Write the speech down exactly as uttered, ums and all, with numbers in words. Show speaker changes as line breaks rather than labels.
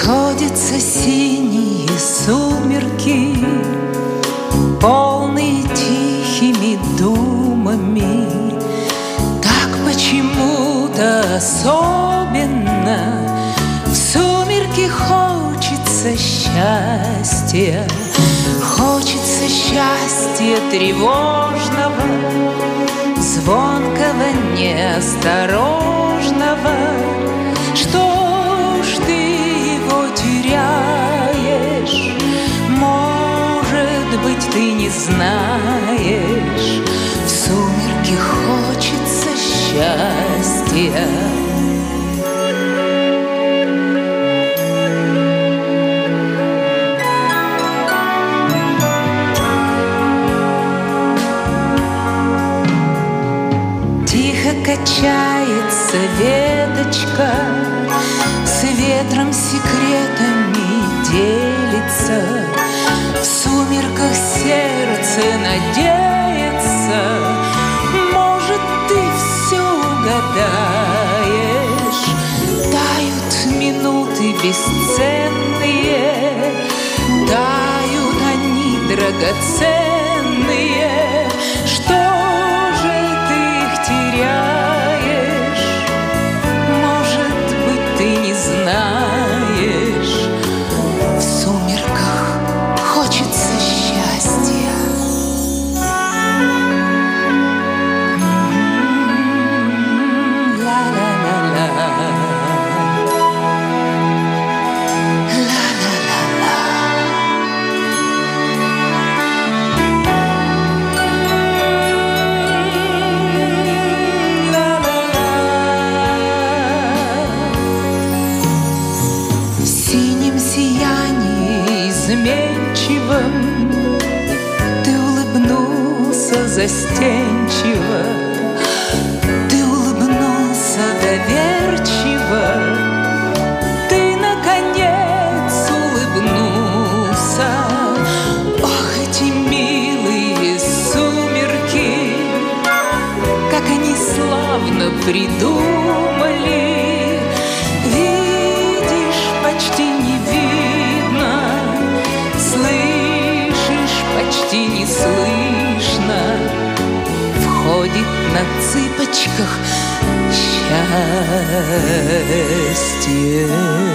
Сходятся синие сумерки, полные тихими думами. Так почему-то особенно в сумерки хочется счастья. Хочется счастья тревожного, звонкого, неосторожного. Что ж ты его теряешь? Может быть, ты не знаешь. В сумерки хочется счастья. Качается веточка, с ветром секретами делится. В сумерках сердце надеется, может, ты все угадаешь. Тают минуты бесценные, тают они драгоценные. Что же ты их теряешь? Знаешь, в сумерках хочется счастья. Ла-ла-ла-ла, ла-ла-ла-ла. Изменчивым ты улыбнулся застенчиво, ты улыбнулся доверчиво, ты, наконец, улыбнулся. Ох, эти милые сумерки, как они славно придумали. Видишь, почти не видно, слышишь, почти не слышно. Входит на цыпочках счастье.